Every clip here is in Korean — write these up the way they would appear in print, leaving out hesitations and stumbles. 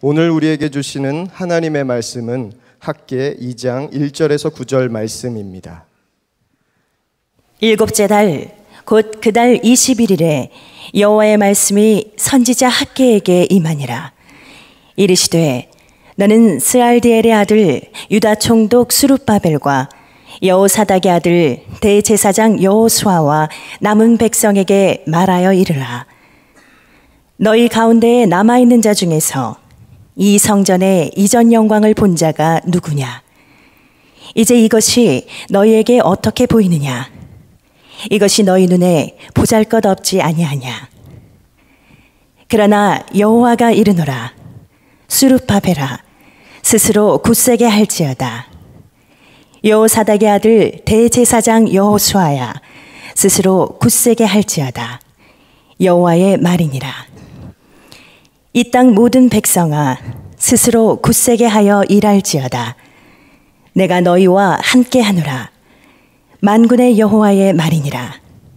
오늘 우리에게 주시는 하나님의 말씀은 학개 2장 1절에서 9절 말씀입니다. 일곱째 달 곧 그 달 21일에 여호와의 말씀이 선지자 학개에게 임하니라. 이르시되 너는 스알디엘의 아들 유다 총독 수룹바벨과 여호사닥의 아들 대제사장 여호수아와 남은 백성에게 말하여 이르라. 너희 가운데에 남아있는 자 중에서 이 성전의 이전 영광을 본 자가 누구냐? 이제 이것이 너희에게 어떻게 보이느냐? 이것이 너희 눈에 보잘것없지 아니하냐? 그러나 여호와가 이르노라. 수룹바벨아, 스스로 굳세게 할지어다. 여호사닥의 아들 대제사장 여호수아야, 스스로 굳세게 할지어다. 여호와의 말이니라. 이 땅 모든 백성아, 스스로 굳세게 하여 일할지어다. 내가 너희와 함께 하노라. 만군의 여호와의 말이니라.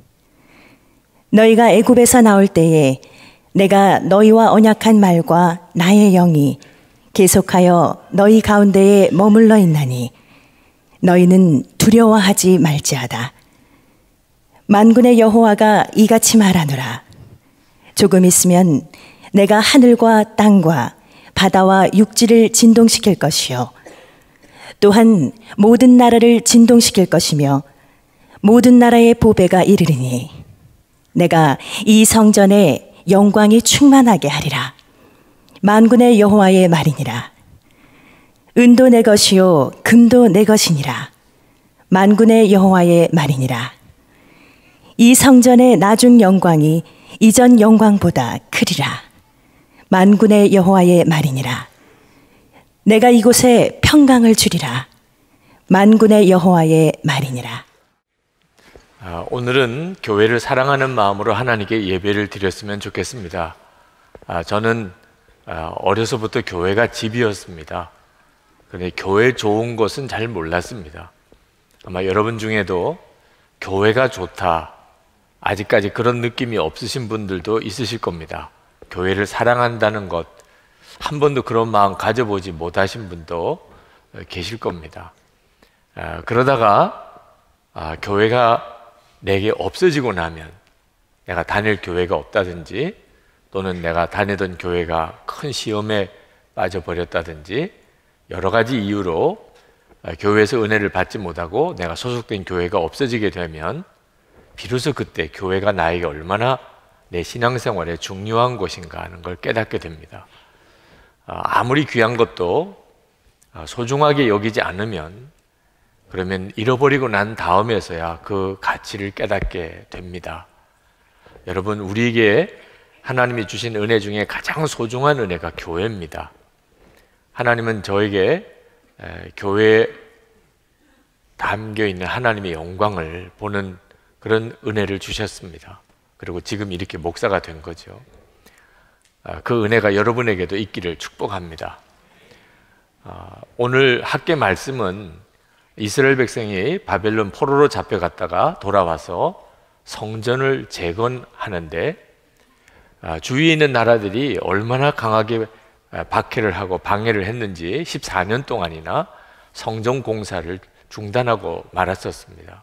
너희가 애굽에서 나올 때에 내가 너희와 언약한 말과 나의 영이 계속하여 너희 가운데에 머물러 있나니 너희는 두려워하지 말지어다. 만군의 여호와가 이같이 말하노라. 조금 있으면 내가 하늘과 땅과 바다와 육지를 진동시킬 것이요 또한 모든 나라를 진동시킬 것이며 모든 나라의 보배가 이르리니 내가 이 성전에 영광이 충만하게 하리라. 만군의 여호와의 말이니라. 은도 내 것이요 금도 내 것이니라. 만군의 여호와의 말이니라. 이 성전의 나중 영광이 이전 영광보다 크리라. 만군의 여호와의 말이니라. 내가 이곳에 평강을 주리라. 만군의 여호와의 말이니라. 오늘은 교회를 사랑하는 마음으로 하나님께 예배를 드렸으면 좋겠습니다. 저는 어려서부터 교회가 집이었습니다. 그런데 교회 좋은 것은 잘 몰랐습니다. 아마 여러분 중에도 교회가 좋다, 아직까지 그런 느낌이 없으신 분들도 있으실 겁니다. 교회를 사랑한다는 것, 한 번도 그런 마음 가져보지 못하신 분도 계실 겁니다. 그러다가 교회가 내게 없어지고 나면, 내가 다닐 교회가 없다든지 또는 내가 다니던 교회가 큰 시험에 빠져버렸다든지 여러 가지 이유로 교회에서 은혜를 받지 못하고 내가 소속된 교회가 없어지게 되면 비로소 그때 교회가 나에게 얼마나 내 신앙생활에 중요한 것인가 하는 걸 깨닫게 됩니다. 아무리 귀한 것도 소중하게 여기지 않으면 그러면 잃어버리고 난 다음에서야 그 가치를 깨닫게 됩니다. 여러분, 우리에게 하나님이 주신 은혜 중에 가장 소중한 은혜가 교회입니다. 하나님은 저에게 교회에 담겨있는 하나님의 영광을 보는 그런 은혜를 주셨습니다. 그리고 지금 이렇게 목사가 된 거죠. 그 은혜가 여러분에게도 있기를 축복합니다. 오늘 학개 말씀은 이스라엘 백성이 바벨론 포로로 잡혀갔다가 돌아와서 성전을 재건하는데 주위에 있는 나라들이 얼마나 강하게 박해를 하고 방해를 했는지 14년 동안이나 성전 공사를 중단하고 말았었습니다.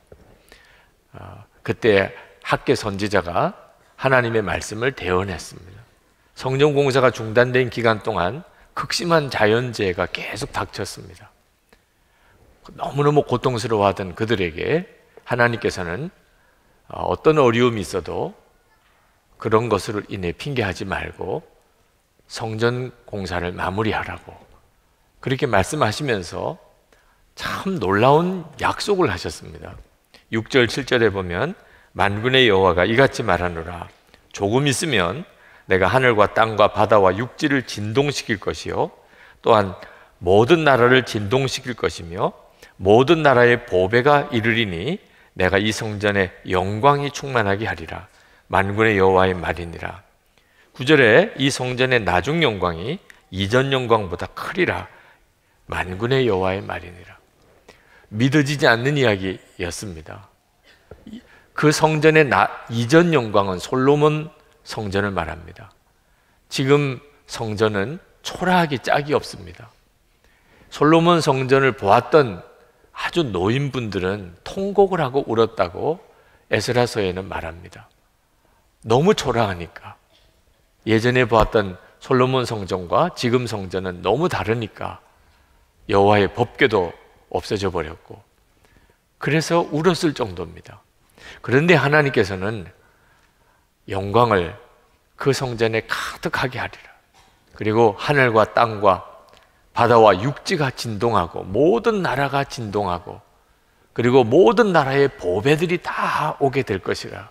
그때 학개 선지자가 하나님의 말씀을 대언했습니다. 성전 공사가 중단된 기간 동안 극심한 자연재해가 계속 닥쳤습니다. 너무너무 고통스러워하던 그들에게 하나님께서는 어떤 어려움이 있어도 그런 것으로 인해 핑계하지 말고 성전 공사를 마무리하라고 그렇게 말씀하시면서 참 놀라운 약속을 하셨습니다. 6절 7절에 보면 만군의 여호와가 이같이 말하노라. 조금 있으면 내가 하늘과 땅과 바다와 육지를 진동시킬 것이요 또한 모든 나라를 진동시킬 것이며 모든 나라의 보배가 이르리니 내가 이 성전에 영광이 충만하게 하리라. 만군의 여호와의 말이니라. 9절에 이 성전의 나중 영광이 이전 영광보다 크리라. 만군의 여호와의 말이니라. 믿어지지 않는 이야기였습니다. 그 성전의 이전 영광은 솔로몬 성전을 말합니다. 지금 성전은 초라하기 짝이 없습니다. 솔로몬 성전을 보았던 아주 노인분들은 통곡을 하고 울었다고 에스라서에는 말합니다. 너무 초라하니까. 예전에 보았던 솔로몬 성전과 지금 성전은 너무 다르니까 여호와의 법궤도 없어져 버렸고, 그래서 울었을 정도입니다. 그런데 하나님께서는 영광을 그 성전에 가득하게 하리라. 그리고 하늘과 땅과 바다와 육지가 진동하고 모든 나라가 진동하고, 그리고 모든 나라의 보배들이 다 오게 될 것이라.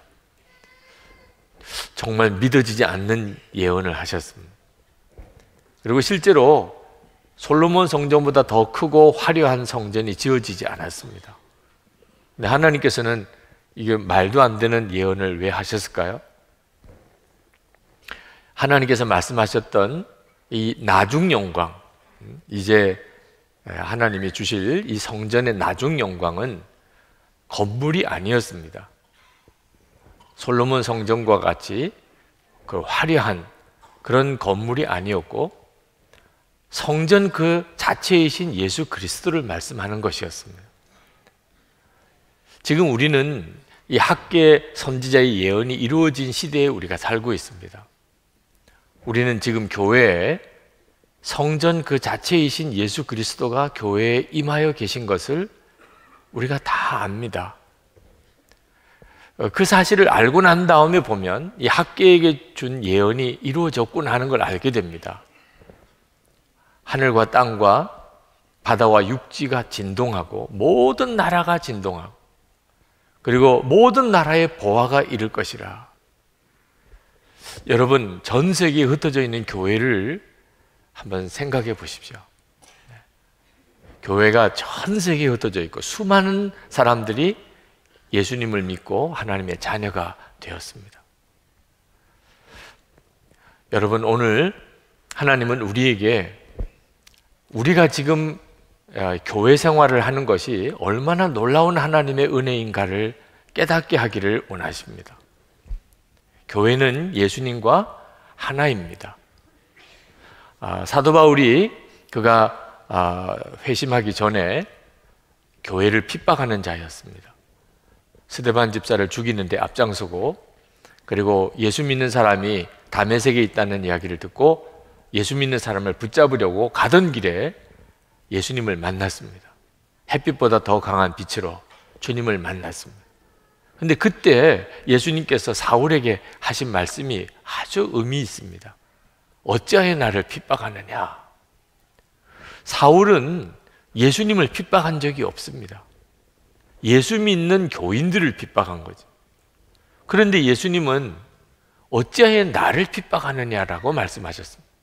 정말 믿어지지 않는 예언을 하셨습니다. 그리고 실제로 솔로몬 성전보다 더 크고 화려한 성전이 지어지지 않았습니다. 근데 하나님께서는 이게 말도 안 되는 예언을 왜 하셨을까요? 하나님께서 말씀하셨던 이 나중 영광, 이제 하나님이 주실 이 성전의 나중 영광은 건물이 아니었습니다. 솔로몬 성전과 같이 그 화려한 그런 건물이 아니었고, 성전 그 자체이신 예수 그리스도를 말씀하는 것이었습니다. 지금 우리는 이 학계 선지자의 예언이 이루어진 시대에 우리가 살고 있습니다. 우리는 지금 교회에 성전 그 자체이신 예수 그리스도가 교회에 임하여 계신 것을 우리가 다 압니다. 그 사실을 알고 난 다음에 보면 이 학계에게 준 예언이 이루어졌구나 하는 걸 알게 됩니다. 하늘과 땅과 바다와 육지가 진동하고 모든 나라가 진동하고, 그리고 모든 나라의 보화가 이를 것이라. 여러분, 전 세계에 흩어져 있는 교회를 한번 생각해 보십시오. 교회가 전 세계에 흩어져 있고 수많은 사람들이 예수님을 믿고 하나님의 자녀가 되었습니다. 여러분, 오늘 하나님은 우리에게 우리가 지금 교회 생활을 하는 것이 얼마나 놀라운 하나님의 은혜인가를 깨닫게 하기를 원하십니다. 교회는 예수님과 하나입니다. 사도 바울이 그가 회심하기 전에 교회를 핍박하는 자였습니다. 스데반 집사를 죽이는데 앞장서고, 그리고 예수 믿는 사람이 다메섹에 있다는 이야기를 듣고 예수 믿는 사람을 붙잡으려고 가던 길에 예수님을 만났습니다. 햇빛보다 더 강한 빛으로 주님을 만났습니다. 근데 그때 예수님께서 사울에게 하신 말씀이 아주 의미 있습니다. 어찌하여 나를 핍박하느냐? 사울은 예수님을 핍박한 적이 없습니다. 예수 믿는 교인들을 핍박한 거죠. 그런데 예수님은 어찌하여 나를 핍박하느냐라고 말씀하셨습니다.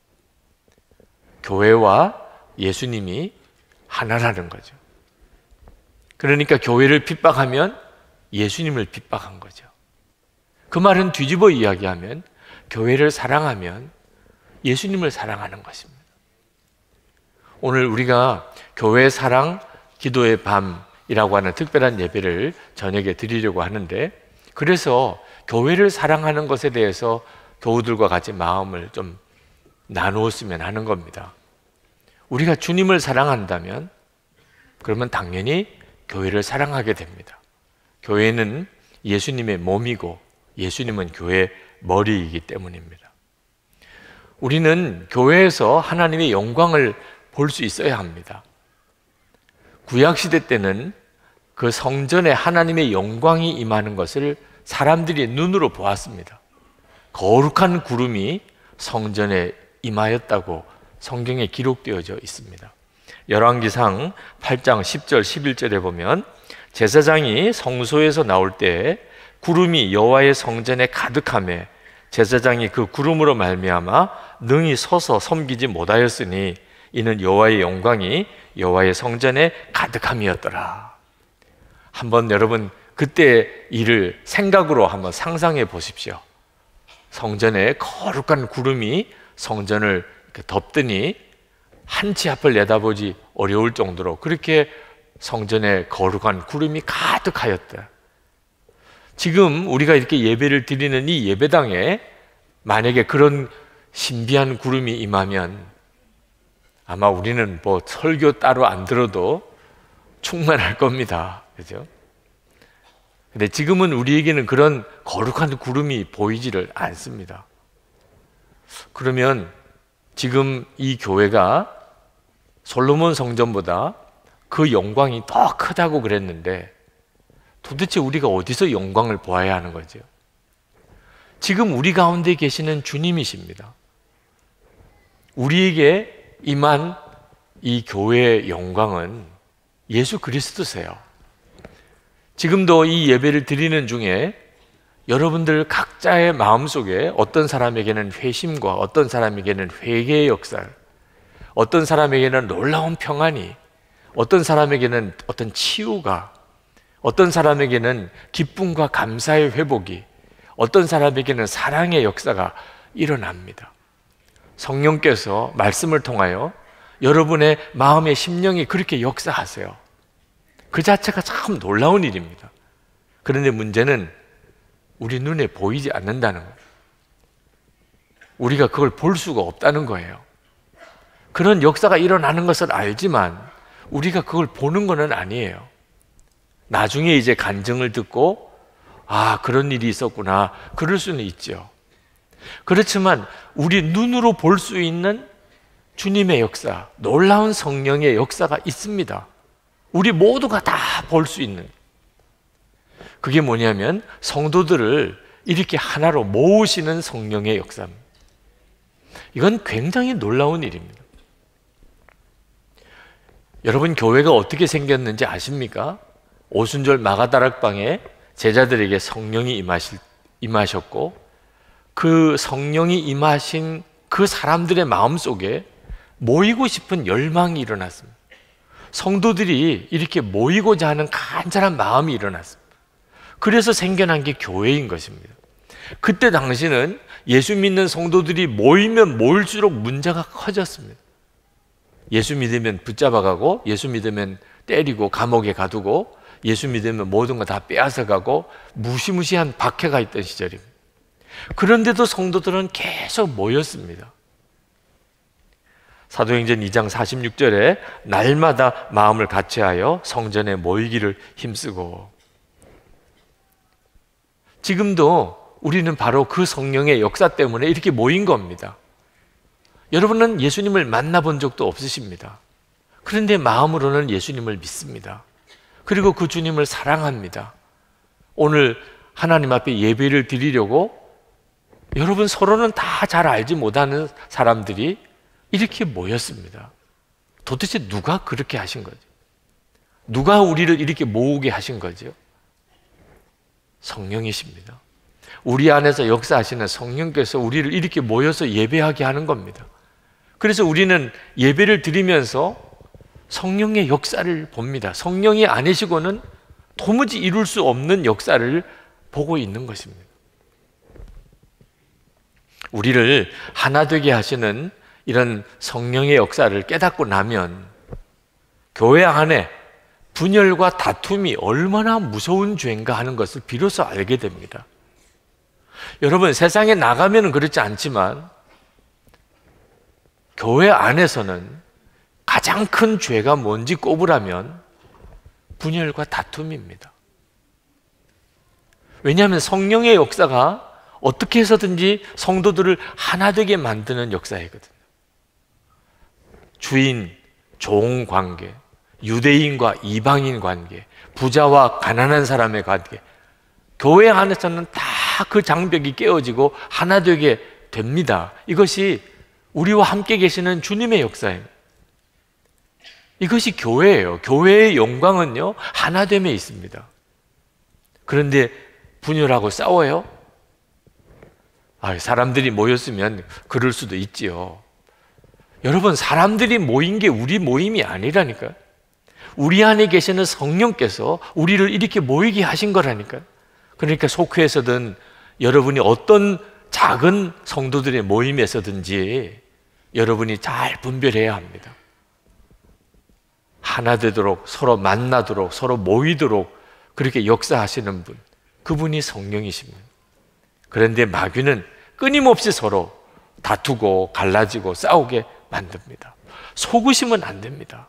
교회와 예수님이 하나라는 거죠. 그러니까 교회를 핍박하면 예수님을 핍박한 거죠. 그 말은 뒤집어 이야기하면 교회를 사랑하면 예수님을 사랑하는 것입니다. 오늘 우리가 교회 사랑 기도의 밤이라고 하는 특별한 예배를 저녁에 드리려고 하는데, 그래서 교회를 사랑하는 것에 대해서 교우들과 같이 마음을 좀 나누었으면 하는 겁니다. 우리가 주님을 사랑한다면 그러면 당연히 교회를 사랑하게 됩니다. 교회는 예수님의 몸이고 예수님은 교회의 머리이기 때문입니다. 우리는 교회에서 하나님의 영광을 볼 수 있어야 합니다. 구약시대 때는 그 성전에 하나님의 영광이 임하는 것을 사람들이 눈으로 보았습니다. 거룩한 구름이 성전에 임하였다고 성경에 기록되어져 있습니다. 열왕기상 8장 10절 11절에 보면 제사장이 성소에서 나올 때 구름이 여호와의 성전에 가득하며 제사장이 그 구름으로 말미암아 능히 서서 섬기지 못하였으니 이는 여호와의 영광이 여호와의 성전에 가득함이었더라. 한번 여러분 그때 일을 생각으로 한번 상상해 보십시오. 성전에 거룩한 구름이 성전을 덮더니 한 치 앞을 내다보지 어려울 정도로 그렇게 성전에 거룩한 구름이 가득하였다. 지금 우리가 이렇게 예배를 드리는 이 예배당에 만약에 그런 신비한 구름이 임하면 아마 우리는 뭐 설교 따로 안 들어도 충만할 겁니다. 그죠? 근데 지금은 우리에게는 그런 거룩한 구름이 보이지를 않습니다. 그러면 지금 이 교회가 솔로몬 성전보다 그 영광이 더 크다고 그랬는데 도대체 우리가 어디서 영광을 보아야 하는 거죠? 지금 우리 가운데 계시는 주님이십니다. 우리에게 임한 이 교회의 영광은 예수 그리스도세요. 지금도 이 예배를 드리는 중에 여러분들 각자의 마음속에 어떤 사람에게는 회심과 어떤 사람에게는 회개의 역사를, 어떤 사람에게는 놀라운 평안이, 어떤 사람에게는 어떤 치유가, 어떤 사람에게는 기쁨과 감사의 회복이, 어떤 사람에게는 사랑의 역사가 일어납니다. 성령께서 말씀을 통하여 여러분의 마음의 심령이 그렇게 역사하세요. 그 자체가 참 놀라운 일입니다. 그런데 문제는 우리 눈에 보이지 않는다는 거예요. 우리가 그걸 볼 수가 없다는 거예요. 그런 역사가 일어나는 것을 알지만 우리가 그걸 보는 것은 아니에요. 나중에 이제 간증을 듣고 아, 그런 일이 있었구나, 그럴 수는 있죠. 그렇지만 우리 눈으로 볼 수 있는 주님의 역사, 놀라운 성령의 역사가 있습니다. 우리 모두가 다 볼 수 있는, 그게 뭐냐면 성도들을 이렇게 하나로 모으시는 성령의 역사입니다. 이건 굉장히 놀라운 일입니다. 여러분, 교회가 어떻게 생겼는지 아십니까? 오순절 마가다락방에 제자들에게 성령이 임하셨고 그 성령이 임하신 그 사람들의 마음속에 모이고 싶은 열망이 일어났습니다. 성도들이 이렇게 모이고자 하는 간절한 마음이 일어났습니다. 그래서 생겨난 게 교회인 것입니다. 그때 당시는 예수 믿는 성도들이 모이면 모일수록 문제가 커졌습니다. 예수 믿으면 붙잡아가고, 예수 믿으면 때리고 감옥에 가두고, 예수 믿으면 모든 거 다 빼앗아가고 무시무시한 박해가 있던 시절입니다. 그런데도 성도들은 계속 모였습니다. 사도행전 2장 46절에 날마다 마음을 같이하여 성전에 모이기를 힘쓰고, 지금도 우리는 바로 그 성령의 역사 때문에 이렇게 모인 겁니다. 여러분은 예수님을 만나본 적도 없으십니다. 그런데 마음으로는 예수님을 믿습니다. 그리고 그 주님을 사랑합니다. 오늘 하나님 앞에 예배를 드리려고 여러분 서로는 다 잘 알지 못하는 사람들이 이렇게 모였습니다. 도대체 누가 그렇게 하신 거죠? 누가 우리를 이렇게 모으게 하신 거죠? 성령이십니다. 우리 안에서 역사하시는 성령께서 우리를 이렇게 모여서 예배하게 하는 겁니다. 그래서 우리는 예배를 드리면서 성령의 역사를 봅니다. 성령이 아니시고는 도무지 이룰 수 없는 역사를 보고 있는 것입니다. 우리를 하나 되게 하시는 이런 성령의 역사를 깨닫고 나면 교회 안에 분열과 다툼이 얼마나 무서운 죄인가 하는 것을 비로소 알게 됩니다. 여러분, 세상에 나가면 그렇지 않지만 교회 안에서는 가장 큰 죄가 뭔지 꼽으라면 분열과 다툼입니다. 왜냐하면 성령의 역사가 어떻게 해서든지 성도들을 하나 되게 만드는 역사이거든요. 주인, 종 관계, 유대인과 이방인 관계, 부자와 가난한 사람의 관계, 교회 안에서는 다 그 장벽이 깨어지고 하나 되게 됩니다. 이것이 우리와 함께 계시는 주님의 역사입니다. 이것이 교회예요. 교회의 영광은요, 하나됨에 있습니다. 그런데 분열하고 싸워요? 사람들이 모였으면 그럴 수도 있지요. 여러분, 사람들이 모인 게 우리 모임이 아니라니까요. 우리 안에 계시는 성령께서 우리를 이렇게 모이게 하신 거라니까요. 그러니까 속회에서든 여러분이 어떤 작은 성도들의 모임에서든지 여러분이 잘 분별해야 합니다. 하나 되도록, 서로 만나도록, 서로 모이도록 그렇게 역사하시는 분, 그분이 성령이십니다. 그런데 마귀는 끊임없이 서로 다투고 갈라지고 싸우게 만듭니다. 속으시면 안 됩니다.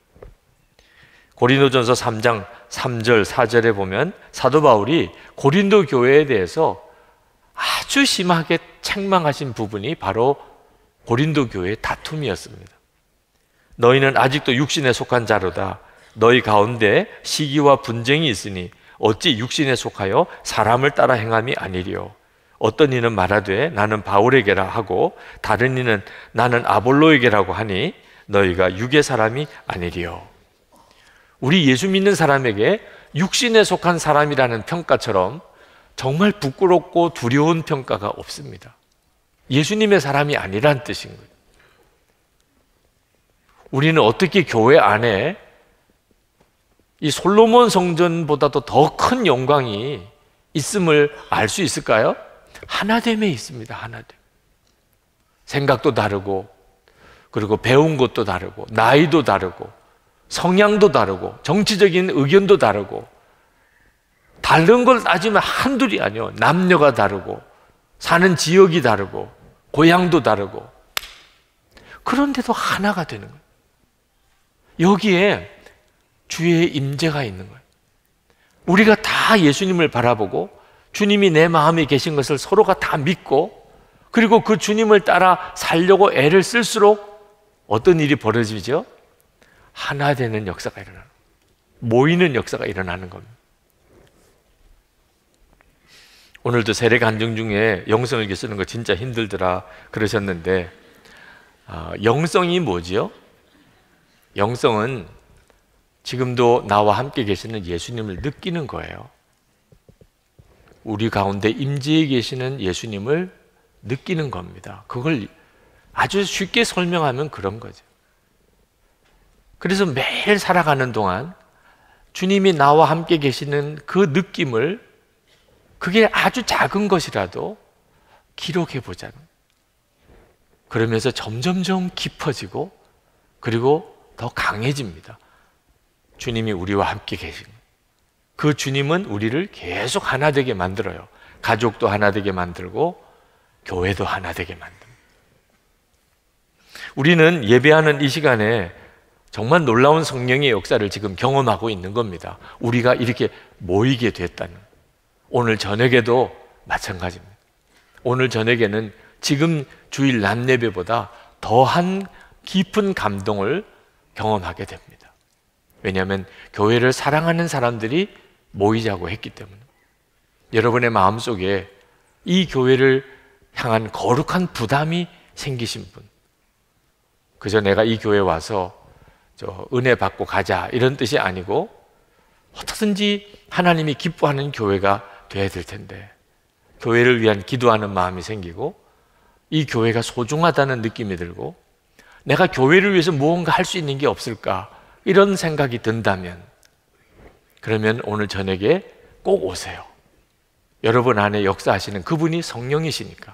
고린도전서 3장 3절 4절에 보면 사도 바울이 고린도 교회에 대해서 아주 심하게 책망하신 부분이 바로 고린도 교회의 다툼이었습니다. 너희는 아직도 육신에 속한 자로다. 너희 가운데 시기와 분쟁이 있으니 어찌 육신에 속하여 사람을 따라 행함이 아니리요. 어떤 이는 말하되 나는 바울에게라 하고 다른 이는 나는 아볼로에게라고 하니 너희가 육의 사람이 아니리요. 우리 예수 믿는 사람에게 육신에 속한 사람이라는 평가처럼 정말 부끄럽고 두려운 평가가 없습니다. 예수님의 사람이 아니란 뜻인 거예요. 우리는 어떻게 교회 안에 이 솔로몬 성전보다도 더 큰 영광이 있음을 알 수 있을까요? 하나됨에 있습니다. 하나됨. 생각도 다르고, 그리고 배운 것도 다르고, 나이도 다르고, 성향도 다르고, 정치적인 의견도 다르고, 다른 걸 따지면 한둘이 아니요. 남녀가 다르고, 사는 지역이 다르고, 고향도 다르고, 그런데도 하나가 되는 거예요. 여기에 주의 임재가 있는 거예요. 우리가 다 예수님을 바라보고 주님이 내 마음에 계신 것을 서로가 다 믿고, 그리고 그 주님을 따라 살려고 애를 쓸수록 어떤 일이 벌어지죠? 하나 되는 역사가 일어나는 거예요. 모이는 역사가 일어나는 겁니다. 오늘도 세례 간증 중에 영성일기 쓰는 거 진짜 힘들더라 그러셨는데, 영성이 뭐지요? 영성은 지금도 나와 함께 계시는 예수님을 느끼는 거예요. 우리 가운데 임재해 계시는 예수님을 느끼는 겁니다. 그걸 아주 쉽게 설명하면 그런 거죠. 그래서 매일 살아가는 동안 주님이 나와 함께 계시는 그 느낌을, 그게 아주 작은 것이라도 기록해 보자는, 그러면서 점점점 깊어지고 그리고 더 강해집니다. 주님이 우리와 함께 계신 거예요. 그 주님은 우리를 계속 하나 되게 만들어요. 가족도 하나 되게 만들고 교회도 하나 되게 만듭니다. 우리는 예배하는 이 시간에 정말 놀라운 성령의 역사를 지금 경험하고 있는 겁니다. 우리가 이렇게 모이게 됐다는, 오늘 저녁에도 마찬가지입니다. 오늘 저녁에는 지금 주일 낮 예배보다 더한 깊은 감동을 경험하게 됩니다. 왜냐하면 교회를 사랑하는 사람들이 모이자고 했기 때문에. 여러분의 마음속에 이 교회를 향한 거룩한 부담이 생기신 분, 그저 내가 이 교회에 와서 은혜 받고 가자 이런 뜻이 아니고 어떻든지 하나님이 기뻐하는 교회가 돼야 될 텐데, 교회를 위한 기도하는 마음이 생기고 이 교회가 소중하다는 느낌이 들고 내가 교회를 위해서 무언가 할 수 있는 게 없을까 이런 생각이 든다면, 그러면 오늘 저녁에 꼭 오세요. 여러분 안에 역사하시는 그분이 성령이시니까.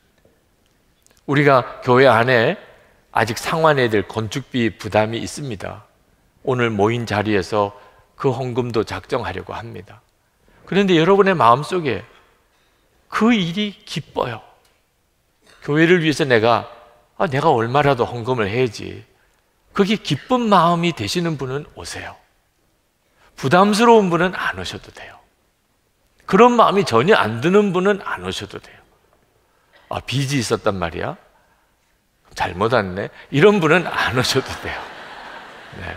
우리가 교회 안에 아직 상환해야 될 건축비 부담이 있습니다. 오늘 모인 자리에서 그 헌금도 작정하려고 합니다. 그런데 여러분의 마음속에 그 일이 기뻐요. 교회를 위해서 내가 얼마라도 헌금을 해야지. 그게 기쁜 마음이 되시는 분은 오세요. 부담스러운 분은 안 오셔도 돼요. 그런 마음이 전혀 안 드는 분은 안 오셔도 돼요. 빚이 있었단 말이야? 잘못 왔네? 이런 분은 안 오셔도 돼요. 네.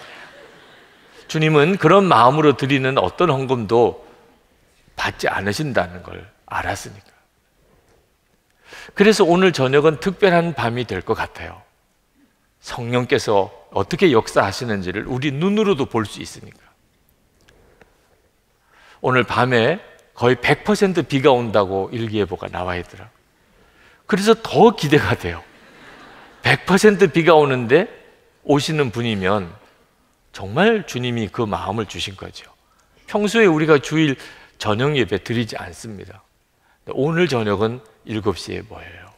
주님은 그런 마음으로 드리는 어떤 헌금도 받지 않으신다는 걸 알았으니까. 그래서 오늘 저녁은 특별한 밤이 될 것 같아요. 성령께서 어떻게 역사하시는지를 우리 눈으로도 볼 수 있으니까. 오늘 밤에 거의 100% 비가 온다고 일기예보가 나와 있더라. 그래서 더 기대가 돼요. 100% 비가 오는데 오시는 분이면 정말 주님이 그 마음을 주신 거죠. 평소에 우리가 주일 저녁 예배 드리지 않습니다. 오늘 저녁은 7시에 모여요.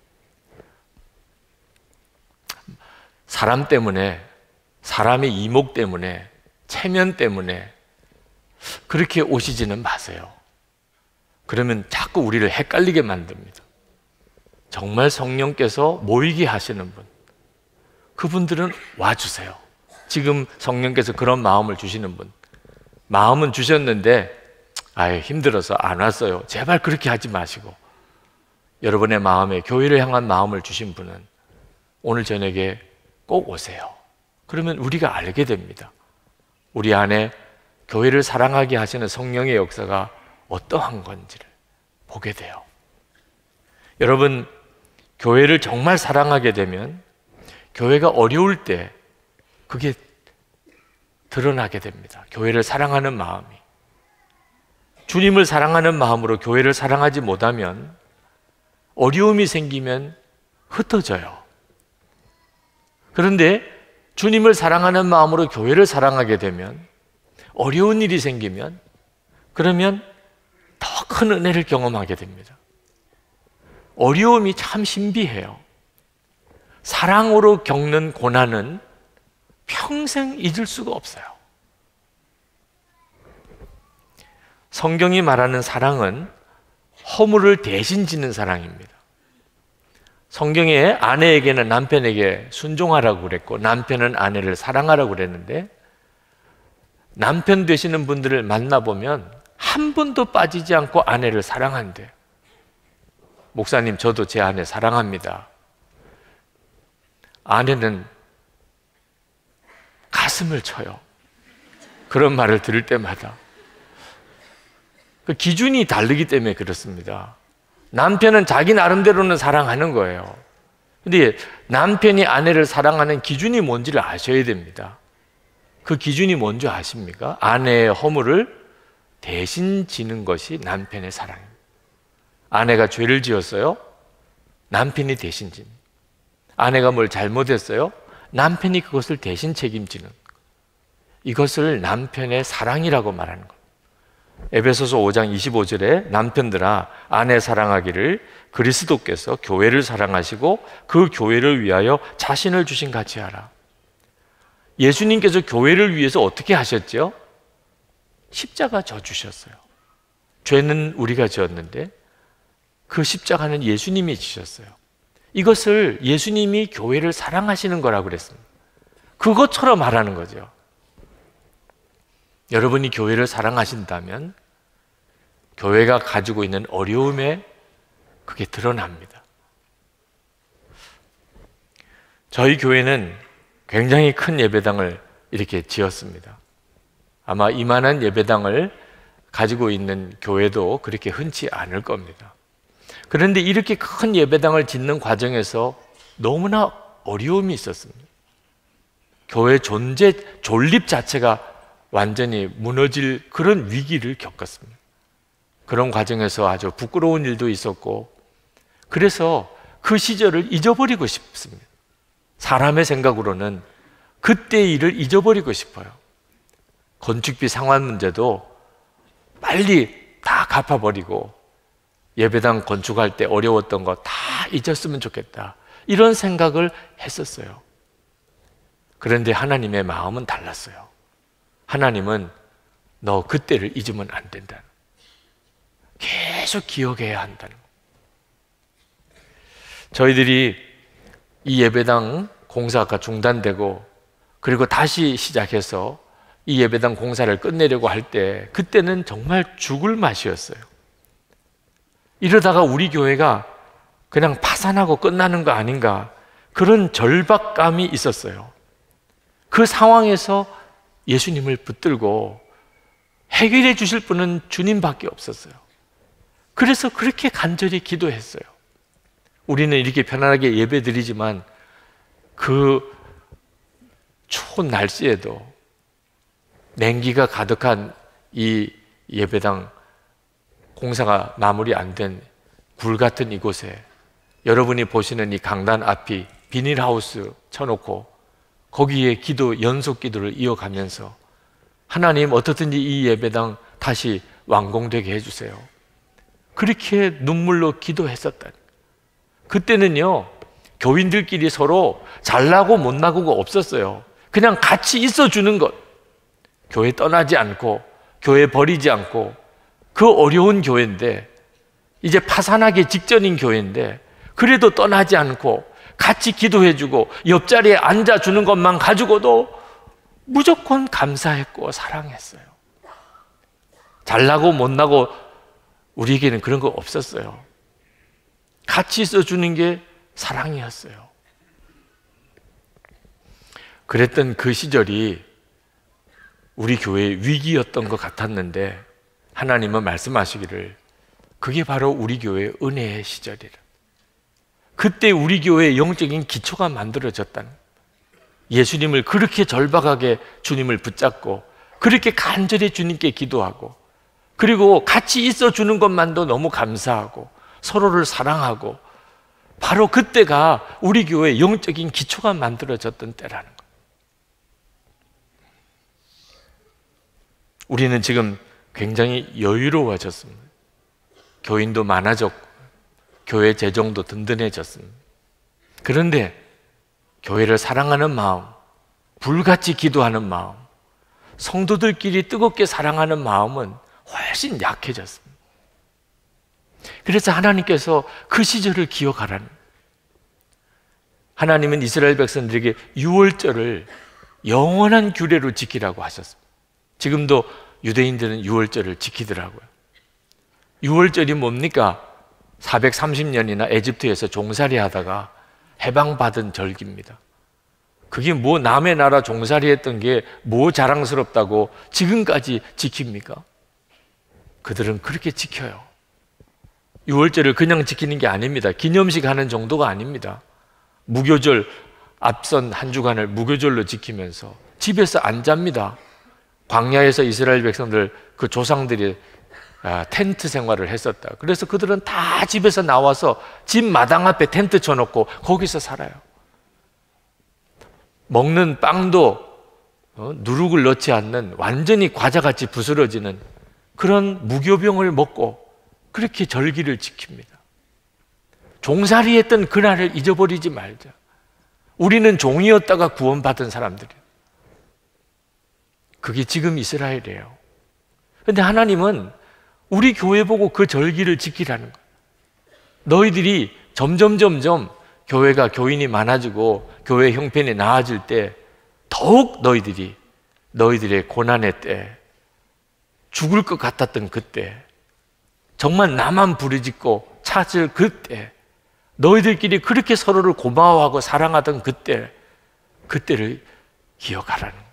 사람 때문에, 사람의 이목 때문에, 체면 때문에 그렇게 오시지는 마세요. 그러면 자꾸 우리를 헷갈리게 만듭니다. 정말 성령께서 모이게 하시는 분, 그분들은 와주세요. 지금 성령께서 그런 마음을 주시는 분, 마음은 주셨는데 아유 힘들어서 안 왔어요. 제발 그렇게 하지 마시고, 여러분의 마음에 교회를 향한 마음을 주신 분은 오늘 저녁에 꼭 오세요. 그러면 우리가 알게 됩니다. 우리 안에 교회를 사랑하게 하시는 성령의 역사가 어떠한 건지를 보게 돼요. 여러분, 교회를 정말 사랑하게 되면 교회가 어려울 때 그게 드러나게 됩니다. 교회를 사랑하는 마음이. 주님을 사랑하는 마음으로 교회를 사랑하지 못하면 어려움이 생기면 흩어져요. 그런데 주님을 사랑하는 마음으로 교회를 사랑하게 되면, 어려운 일이 생기면, 그러면 더 큰 은혜를 경험하게 됩니다. 어려움이 참 신비해요. 사랑으로 겪는 고난은 평생 잊을 수가 없어요. 성경이 말하는 사랑은 허물을 대신 지는 사랑입니다. 성경에 아내에게는 남편에게 순종하라고 그랬고, 남편은 아내를 사랑하라고 그랬는데, 남편 되시는 분들을 만나보면 한 번도 빠지지 않고 아내를 사랑한대요. 목사님, 저도 제 아내 사랑합니다. 아내는 가슴을 쳐요. 그런 말을 들을 때마다. 그 기준이 다르기 때문에 그렇습니다. 남편은 자기 나름대로는 사랑하는 거예요. 근데 남편이 아내를 사랑하는 기준이 뭔지를 아셔야 됩니다. 그 기준이 뭔지 아십니까? 아내의 허물을 대신 지는 것이 남편의 사랑입니다. 아내가 죄를 지었어요? 남편이 대신 지는. 아내가 뭘 잘못했어요? 남편이 그것을 대신 책임지는. 이것을 남편의 사랑이라고 말하는 겁니다. 에베소서 5장 25절에 남편들아 아내 사랑하기를 그리스도께서 교회를 사랑하시고 그 교회를 위하여 자신을 주신 같이 하라. 예수님께서 교회를 위해서 어떻게 하셨죠? 십자가 져 주셨어요. 죄는 우리가 지었는데 그 십자가는 예수님이 지셨어요. 이것을 예수님이 교회를 사랑하시는 거라고 그랬습니다. 그것처럼 말하는 거죠. 여러분이 교회를 사랑하신다면 교회가 가지고 있는 어려움에 그게 드러납니다. 저희 교회는 굉장히 큰 예배당을 이렇게 지었습니다. 아마 이만한 예배당을 가지고 있는 교회도 그렇게 흔치 않을 겁니다. 그런데 이렇게 큰 예배당을 짓는 과정에서 너무나 어려움이 있었습니다. 교회 존재, 존립 자체가 완전히 무너질 그런 위기를 겪었습니다. 그런 과정에서 아주 부끄러운 일도 있었고, 그래서 그 시절을 잊어버리고 싶습니다. 사람의 생각으로는 그때의 일을 잊어버리고 싶어요. 건축비 상환 문제도 빨리 다 갚아버리고 예배당 건축할 때 어려웠던 거 다 잊었으면 좋겠다, 이런 생각을 했었어요. 그런데 하나님의 마음은 달랐어요. 하나님은 너 그때를 잊으면 안 된다. 계속 기억해야 한다는 거. 저희들이 이 예배당 공사가 중단되고 그리고 다시 시작해서 이 예배당 공사를 끝내려고 할 때 그때는 정말 죽을 맛이었어요. 이러다가 우리 교회가 그냥 파산하고 끝나는 거 아닌가, 그런 절박감이 있었어요. 그 상황에서 예수님을 붙들고 해결해 주실 분은 주님밖에 없었어요. 그래서 그렇게 간절히 기도했어요. 우리는 이렇게 편안하게 예배 드리지만 그 추운 날씨에도 냉기가 가득한 이 예배당 공사가 마무리 안 된 굴 같은 이곳에 여러분이 보시는 이 강단 앞이 비닐하우스 쳐놓고 거기에 기도, 연속 기도를 이어가면서 하나님 어떻든지 이 예배당 다시 완공되게 해주세요. 그렇게 눈물로 기도했었다. 그때는요, 교인들끼리 서로 잘나고 못나고가 없었어요. 그냥 같이 있어주는 것. 교회 떠나지 않고 교회 버리지 않고, 그 어려운 교회인데 이제 파산하기 직전인 교회인데 그래도 떠나지 않고 같이 기도해주고 옆자리에 앉아주는 것만 가지고도 무조건 감사했고 사랑했어요. 잘나고 못나고 우리에게는 그런 거 없었어요. 같이 있어주는 게 사랑이었어요. 그랬던 그 시절이 우리 교회의 위기였던 것 같았는데 하나님은 말씀하시기를 그게 바로 우리 교회의 은혜의 시절이라. 그때 우리 교회의 영적인 기초가 만들어졌다는, 예수님을 그렇게 절박하게 주님을 붙잡고 그렇게 간절히 주님께 기도하고 그리고 같이 있어주는 것만도 너무 감사하고 서로를 사랑하고 바로 그때가 우리 교회의 영적인 기초가 만들어졌던 때라는 거예요. 우리는 지금 굉장히 여유로워졌습니다. 교인도 많아졌고 교회 재정도 든든해졌습니다. 그런데 교회를 사랑하는 마음, 불같이 기도하는 마음, 성도들끼리 뜨겁게 사랑하는 마음은 훨씬 약해졌습니다. 그래서 하나님께서 그 시절을 기억하라는, 하나님은 이스라엘 백성들에게 유월절을 영원한 규례로 지키라고 하셨습니다. 지금도 유대인들은 유월절을 지키더라고요. 유월절이 뭡니까? 430년이나 에집트에서 종살이 하다가 해방받은 절기입니다. 그게 뭐 남의 나라 종살이 했던 게 뭐 자랑스럽다고 지금까지 지킵니까? 그들은 그렇게 지켜요. 유월절을 그냥 지키는 게 아닙니다. 기념식 하는 정도가 아닙니다. 무교절, 앞선 한 주간을 무교절로 지키면서 집에서 안 잡니다. 광야에서 이스라엘 백성들, 그 조상들이 텐트 생활을 했었다. 그래서 그들은 다 집에서 나와서 집 마당 앞에 텐트 쳐놓고 거기서 살아요. 먹는 빵도 누룩을 넣지 않는 완전히 과자같이 부스러지는 그런 무교병을 먹고 그렇게 절기를 지킵니다. 종살이 했던 그날을 잊어버리지 말자. 우리는 종이었다가 구원받은 사람들이에요. 그게 지금 이스라엘이에요. 그런데 하나님은 우리 교회 보고 그 절기를 지키라는 거예요. 너희들이 점점 교회가 교인이 많아지고 교회 형편이 나아질 때 더욱 너희들의 고난의 때, 죽을 것 같았던 그때, 정말 나만 부르짖고 찾을 그때, 너희들끼리 그렇게 서로를 고마워하고 사랑하던 그때를 기억하라는 거예요.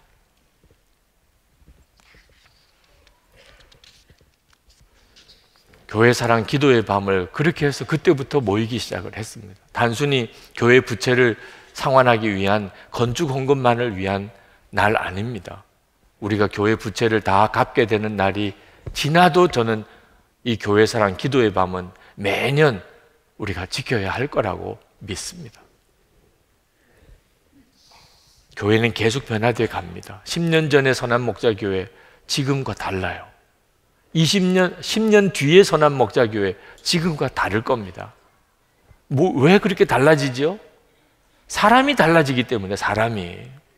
교회 사랑 기도의 밤을 그렇게 해서 그때부터 모이기 시작을 했습니다. 단순히 교회 부채를 상환하기 위한 건축 헌금만을 위한 날 아닙니다. 우리가 교회 부채를 다 갚게 되는 날이 지나도 저는 이 교회 사랑 기도의 밤은 매년 우리가 지켜야 할 거라고 믿습니다. 교회는 계속 변화되어 갑니다. 10년 전의 선한목자교회 지금과 달라요. 10년 뒤에 선한목자교회 지금과 다를 겁니다. 왜 그렇게 달라지죠? 사람이 달라지기 때문에. 사람이.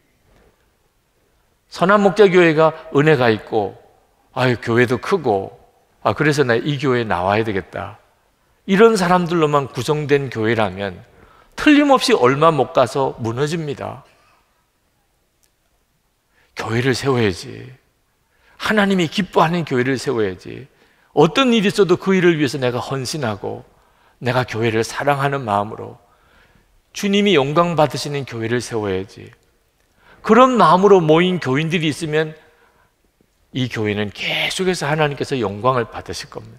선한목자교회가 은혜가 있고 교회도 크고 그래서 나 이 교회에 나와야 되겠다, 이런 사람들로만 구성된 교회라면 틀림없이 얼마 못 가서 무너집니다. 교회를 세워야지. 하나님이 기뻐하는 교회를 세워야지. 어떤 일이 있어도 그 일을 위해서 내가 헌신하고 내가 교회를 사랑하는 마음으로 주님이 영광 받으시는 교회를 세워야지. 그런 마음으로 모인 교인들이 있으면 이 교회는 계속해서 하나님께서 영광을 받으실 겁니다.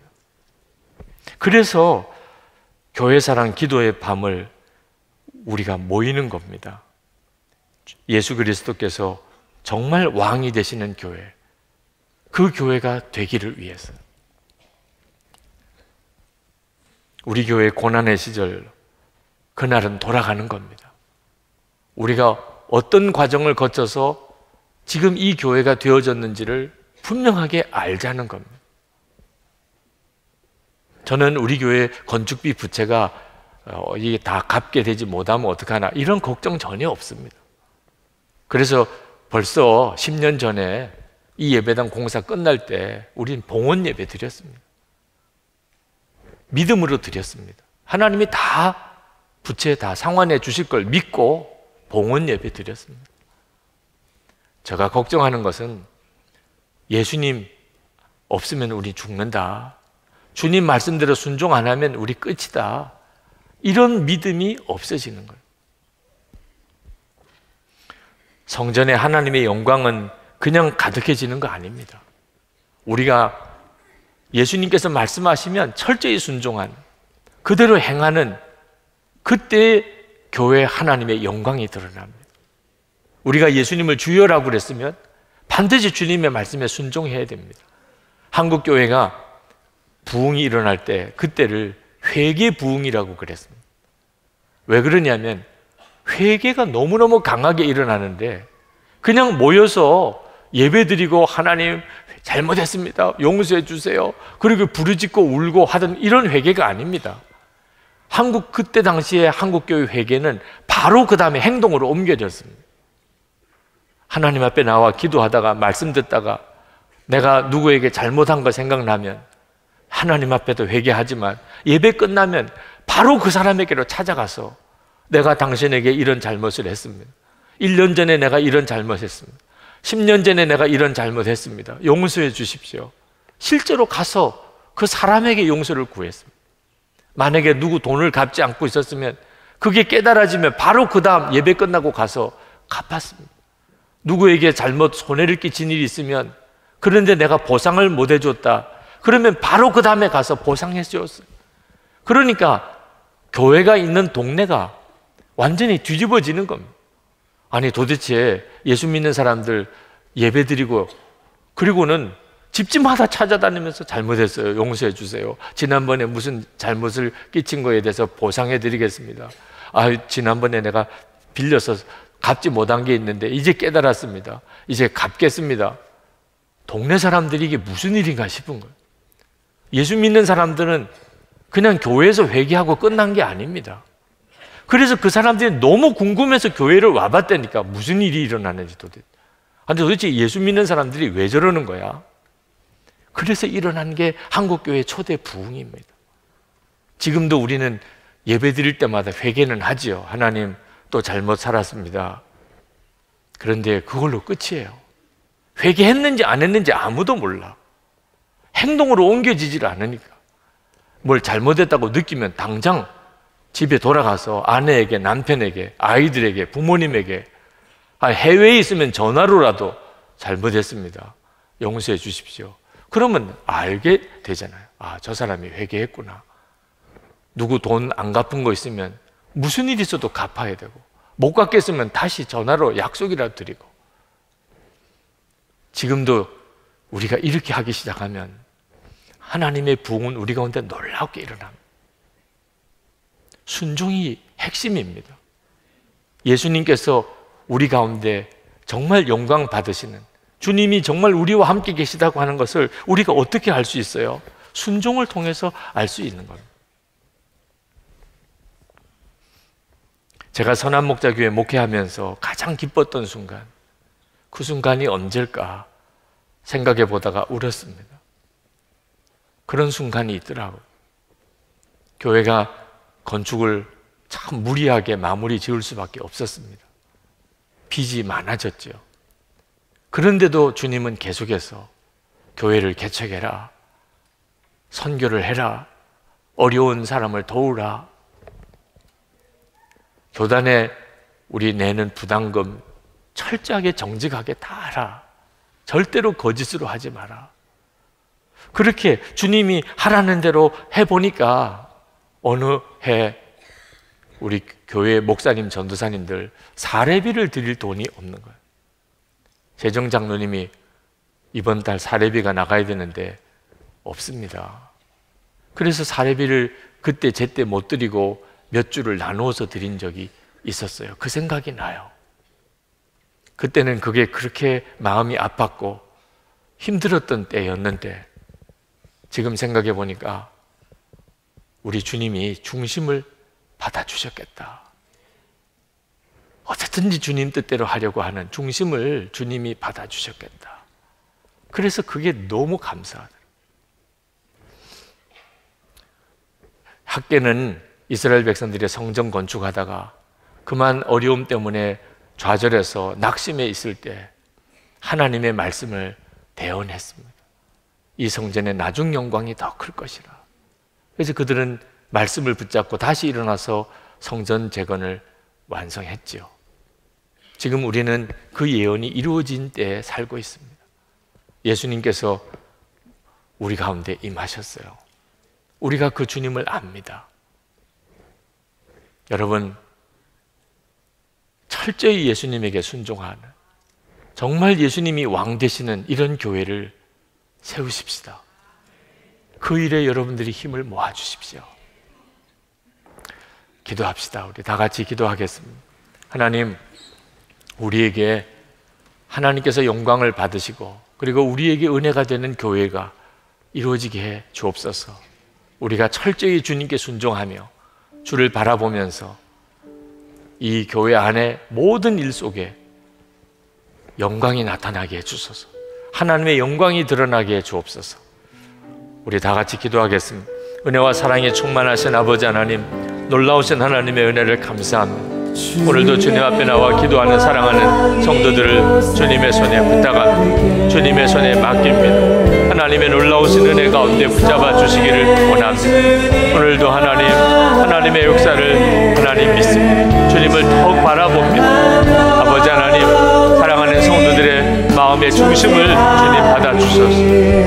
그래서 교회 사랑 기도의 밤을 우리가 모이는 겁니다. 예수 그리스도께서 정말 왕이 되시는 교회, 그 교회가 되기를 위해서. 우리 교회의 고난의 시절, 그날은 돌아가는 겁니다. 우리가 어떤 과정을 거쳐서 지금 이 교회가 되어졌는지를 분명하게 알자는 겁니다. 저는 우리 교회 건축비 부채가 이게 다 갚게 되지 못하면 어떡하나, 이런 걱정 전혀 없습니다. 그래서 벌써 10년 전에 이 예배당 공사 끝날 때 우리는 봉헌 예배 드렸습니다. 믿음으로 드렸습니다. 하나님이 다 부채 다 상환해 주실 걸 믿고 봉헌 예배 드렸습니다. 제가 걱정하는 것은 예수님 없으면 우리 죽는다. 주님 말씀대로 순종 안 하면 우리 끝이다. 이런 믿음이 없어지는 거예요. 성전의 하나님의 영광은 그냥 가득해지는 거 아닙니다. 우리가 예수님께서 말씀하시면 철저히 순종한, 그대로 행하는 그때 교회 하나님의 영광이 드러납니다. 우리가 예수님을 주여라고 그랬으면 반드시 주님의 말씀에 순종해야 됩니다. 한국 교회가 부흥이 일어날 때 그때를 회개 부흥이라고 그랬습니다. 왜 그러냐면 회개가 너무너무 강하게 일어나는데 그냥 모여서 예배드리고 하나님 잘못했습니다, 용서해 주세요, 그리고 부르짖고 울고 하던 이런 회개가 아닙니다. 그때 당시에 한국교회 회개는 바로 그 다음에 행동으로 옮겨졌습니다. 하나님 앞에 나와 기도하다가 말씀 듣다가 내가 누구에게 잘못한 거 생각나면 하나님 앞에도 회개하지만 예배 끝나면 바로 그 사람에게로 찾아가서 내가 당신에게 이런 잘못을 했습니다. 1년 전에 내가 이런 잘못했습니다. 10년 전에 내가 이런 잘못했습니다. 용서해 주십시오. 실제로 가서 그 사람에게 용서를 구했습니다. 만약에 누구 돈을 갚지 않고 있었으면 그게 깨달아지면 바로 그 다음 예배 끝나고 가서 갚았습니다. 누구에게 잘못 손해를 끼친 일이 있으면 그런데 내가 보상을 못 해줬다 그러면 바로 그 다음에 가서 보상해 주었어요. 그러니까 교회가 있는 동네가 완전히 뒤집어지는 겁니다. 아니 도대체 예수 믿는 사람들 예배드리고 그리고는 집집마다 찾아다니면서 잘못했어요, 용서해 주세요, 지난번에 무슨 잘못을 끼친 거에 대해서 보상해 드리겠습니다, 지난번에 내가 빌려서 갚지 못한 게 있는데 이제 깨달았습니다, 이제 갚겠습니다. 동네 사람들이 이게 무슨 일인가 싶은 거예요. 예수 믿는 사람들은 그냥 교회에서 회개하고 끝난 게 아닙니다. 그래서 그 사람들이 너무 궁금해서 교회를 와봤다니까, 무슨 일이 일어나는지 도대체 예수 믿는 사람들이 왜 저러는 거야? 그래서 일어난 게 한국교회 초대 부흥입니다. 지금도 우리는 예배 드릴 때마다 회개는 하지요. 하나님 또 잘못 살았습니다. 그런데 그걸로 끝이에요. 회개했는지 안 했는지 아무도 몰라. 행동으로 옮겨지질 않으니까. 뭘 잘못했다고 느끼면 당장 집에 돌아가서 아내에게, 남편에게, 아이들에게, 부모님에게, 해외에 있으면 전화로라도 잘못했습니다, 용서해 주십시오. 그러면 알게 되잖아요. 저 사람이 회개했구나. 누구 돈 안 갚은 거 있으면 무슨 일 있어도 갚아야 되고, 못 갚겠으면 다시 전화로 약속이라도 드리고. 지금도 우리가 이렇게 하기 시작하면 하나님의 부흥은 우리 가운데 놀랍게 일어납니다. 순종이 핵심입니다. 예수님께서 우리 가운데 정말 영광 받으시는, 주님이 정말 우리와 함께 계시다고 하는 것을 우리가 어떻게 알 수 있어요? 순종을 통해서 알 수 있는 겁니다. 제가 선한목자교회 목회하면서 가장 기뻤던 순간, 그 순간이 언제일까 생각해 보다가 울었습니다. 그런 순간이 있더라고요. 교회가 건축을 참 무리하게 마무리 지을 수밖에 없었습니다. 빚이 많아졌죠. 그런데도 주님은 계속해서 교회를 개척해라, 선교를 해라, 어려운 사람을 도우라, 교단에 우리 내는 부담금 철저하게 정직하게 다 하라, 절대로 거짓으로 하지 마라. 그렇게 주님이 하라는 대로 해보니까 어느 해 우리 교회 목사님, 전도사님들 사례비를 드릴 돈이 없는 거예요. 재정장로님이 이번 달 사례비가 나가야 되는데 없습니다. 그래서 사례비를 그때 제때 못 드리고 몇 주를 나누어서 드린 적이 있었어요. 그 생각이 나요. 그때는 그게 그렇게 마음이 아팠고 힘들었던 때였는데 지금 생각해 보니까 우리 주님이 중심을 받아주셨겠다. 어쨌든지 주님 뜻대로 하려고 하는 중심을 주님이 받아주셨겠다. 그래서 그게 너무 감사하더라고요. 학계는 이스라엘 백성들이 성전 건축하다가 그만 어려움 때문에 좌절해서 낙심해 있을 때 하나님의 말씀을 대언했습니다. 이 성전의 나중 영광이 더 클 것이라. 그래서 그들은 말씀을 붙잡고 다시 일어나서 성전 재건을 완성했지요. 지금 우리는 그 예언이 이루어진 때에 살고 있습니다. 예수님께서 우리 가운데 임하셨어요. 우리가 그 주님을 압니다. 여러분, 철저히 예수님에게 순종하는, 정말 예수님이 왕 되시는 이런 교회를 세우십시다. 그 일에 여러분들이 힘을 모아주십시오. 기도합시다. 우리 다 같이 기도하겠습니다. 하나님, 우리에게 하나님께서 영광을 받으시고 그리고 우리에게 은혜가 되는 교회가 이루어지게 해 주옵소서. 우리가 철저히 주님께 순종하며 주를 바라보면서 이 교회 안에 모든 일 속에 영광이 나타나게 해 주소서. 하나님의 영광이 드러나게 해 주옵소서. 우리 다 같이 기도하겠습니다. 은혜와 사랑에 충만하신 아버지 하나님, 놀라우신 하나님의 은혜를 감사합니다. 오늘도 주님 앞에 나와 기도하는 사랑하는 성도들을 주님의 손에 부탁합니다. 주님의 손에 맡깁니다. 하나님의 놀라우신 은혜 가운데 붙잡아 주시기를 원합니다. 오늘도 하나님의 역사를 하나님 믿습니다. 주님을 더욱 바라봅니다. 아버지 하나님, 사랑하는 성도들의 마음의 중심을 주님 받아주소서.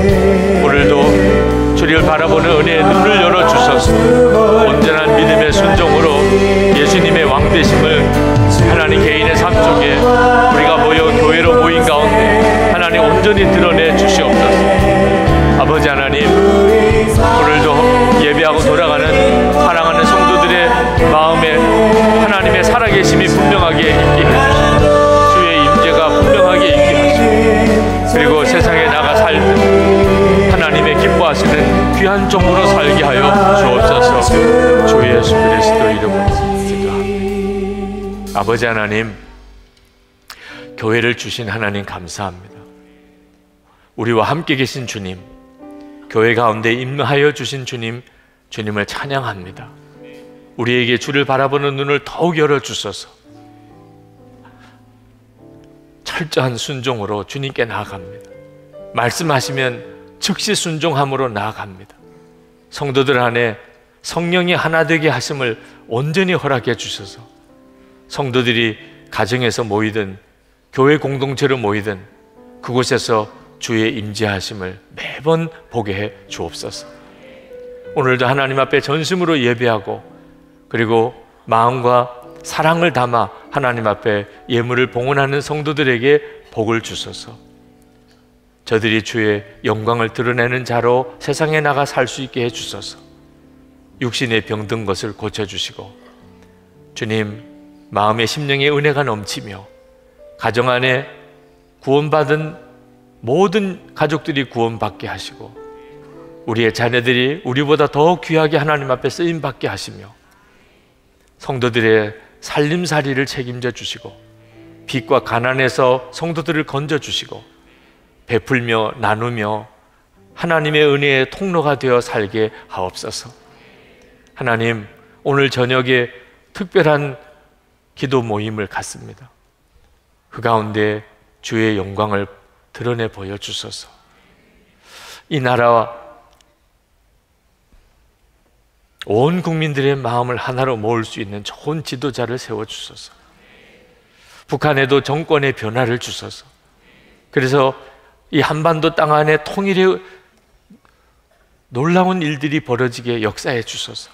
오늘도 주를 바라보는 은혜의 눈을 열어주소서. 온전한 믿음의 순종으로 예수님의 왕되심을 하나님 개인의 삶 속에 우리가 모여 교회로 모인 가운데 하나님 온전히 드러내 주시옵소서. 아버지 하나님, 오늘도 예배하고 돌아가는 사랑하는 성도들의 마음에 하나님의 살아계심이 분명하게 있게 해주시고 주의 임재가 분명하게 있게 하시고 그리고 세상에 나가 살면 하나님의 기뻐하시는 귀한 종으로 살게 하여 주옵소서. 주 예수 그리스도 이름으로 기도합니다. 아버지 하나님, 교회를 주신 하나님 감사합니다. 우리와 함께 계신 주님, 교회 가운데 임하여 주신 주님, 주님을 찬양합니다. 우리에게 주를 바라보는 눈을 더욱 열어주소서. 철저한 순종으로 주님께 나아갑니다. 말씀하시면 즉시 순종함으로 나아갑니다. 성도들 안에 성령이 하나 되게 하심을 온전히 허락해 주셔서 성도들이 가정에서 모이든 교회 공동체로 모이든 그곳에서 주의 임재하심을 매번 보게 해 주옵소서. 오늘도 하나님 앞에 전심으로 예배하고 그리고 마음과 사랑을 담아 하나님 앞에 예물을 봉헌하는 성도들에게 복을 주소서. 저들이 주의 영광을 드러내는 자로 세상에 나가 살 수 있게 해주소서. 육신의 병든 것을 고쳐주시고 주님, 마음의 심령의 은혜가 넘치며 가정 안에 구원받은 모든 가족들이 구원받게 하시고 우리의 자녀들이 우리보다 더 귀하게 하나님 앞에 쓰임받게 하시며 성도들의 살림살이를 책임져 주시고 빚과 가난에서 성도들을 건져주시고 베풀며 나누며 하나님의 은혜의 통로가 되어 살게 하옵소서. 하나님, 오늘 저녁에 특별한 기도 모임을 갖습니다. 그 가운데 주의 영광을 드러내 보여주소서. 이 나라와 온 국민들의 마음을 하나로 모을 수 있는 좋은 지도자를 세워주소서. 북한에도 정권의 변화를 주소서. 그래서 이 한반도 땅 안에 통일의 놀라운 일들이 벌어지게 역사해 주소서.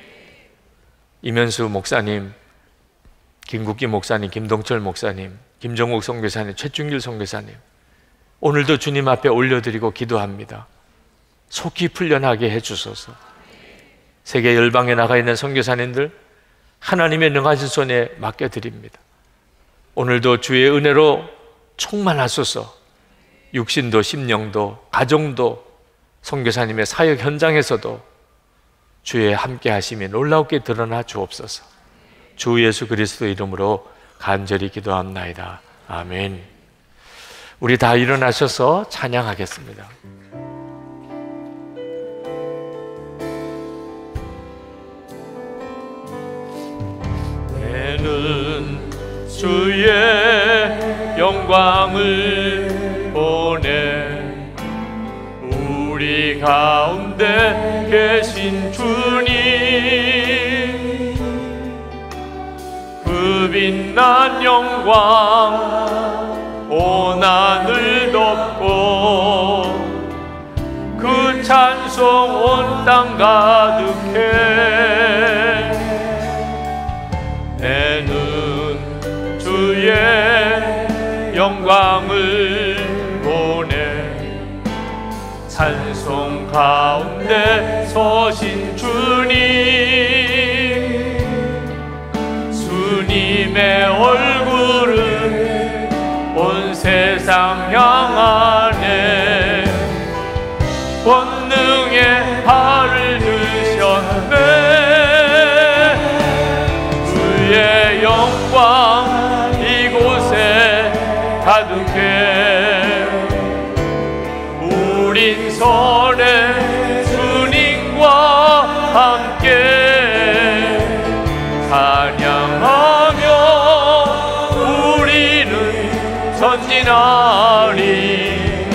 이면수 목사님, 김국기 목사님, 김동철 목사님, 김정욱 선교사님, 최충길 선교사님, 오늘도 주님 앞에 올려드리고 기도합니다. 속히 풀려나게 해주소서. 세계 열방에 나가 있는 선교사님들 하나님의 능하신 손에 맡겨드립니다. 오늘도 주의 은혜로 충만하소서. 육신도 심령도 가정도 선교사님의 사역 현장에서도 주의 함께 하심이 놀랍게 드러나 주옵소서. 주 예수 그리스도 이름으로 간절히 기도합나이다. 아멘. 우리 다 일어나셔서 찬양하겠습니다. 내는 주의 영광을 보내. 우리 가운데 계신 주님, 그 빛난 영광 온 하늘 덮고 그 찬송 온 땅 가득해. 내는 주의 영광을 보내. 찬송 가운데 서신 주님, 주님의 얼굴은 온 세상 향하네. 권능의 발을 드셨네. 주의 영광 이곳에 가득해. 우린 선의 주님과 함께 찬양하며 우리는 전진하리.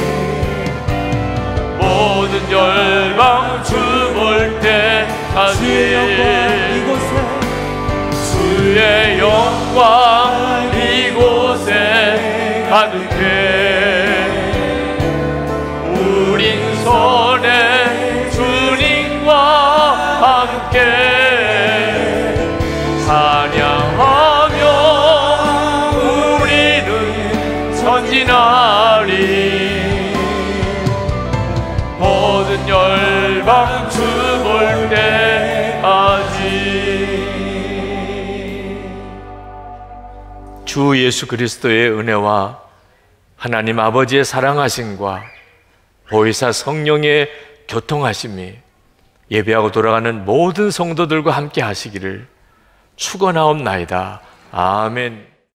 모든 열방 주 볼 때까지 주의 영광 이곳에 가득해. 우린 선의 주님과 함께 찬양하며 우리는 전진하리. 모든 열방 주 볼 때까지. 주 예수 그리스도의 은혜와 하나님 아버지의 사랑하심과 보혜사 성령의 교통하심이 예배하고 돌아가는 모든 성도들과 함께 하시기를 축원하옵나이다. 아멘.